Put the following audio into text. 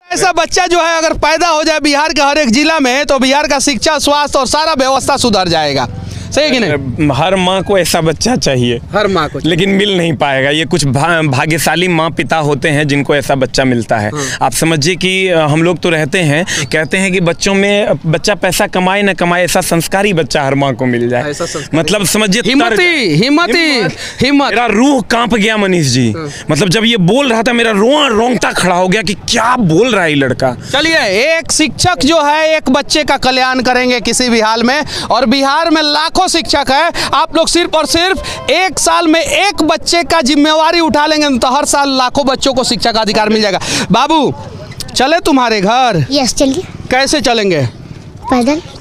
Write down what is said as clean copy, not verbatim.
ऐसा बच्चा जो है अगर पैदा हो जाए बिहार के हर एक जिला में तो बिहार का शिक्षा, स्वास्थ्य और सारा व्यवस्था सुधर जाएगा। सही कि नहीं? हर माँ को ऐसा बच्चा चाहिए, हर माँ को, लेकिन मिल नहीं पाएगा। ये कुछ भाग्यशाली माँ पिता होते हैं जिनको ऐसा बच्चा मिलता है। आप समझिए कि हम लोग तो रहते हैं, कहते हैं कि बच्चों में बच्चा पैसा कमाए न कमाए, ऐसा संस्कारी बच्चा हर माँ को मिल जाए। मतलब समझिए, हिम्मत मेरा रूह कांप गया मनीष जी। मतलब जब ये बोल रहा था मेरा रोंगटा खड़ा हो गया कि क्या बोल रहा है ये लड़का। चलिए, एक शिक्षक जो है एक बच्चे का कल्याण करेंगे किसी भी हाल में, और बिहार में लाखों शिक्षक है। आप लोग सिर्फ और सिर्फ एक साल में एक बच्चे का जिम्मेवारी उठा लेंगे तो हर साल लाखों बच्चों को शिक्षा का अधिकार मिल जाएगा। बाबू चले तुम्हारे घर? यस चलिए। कैसे चलेंगे? पैदल।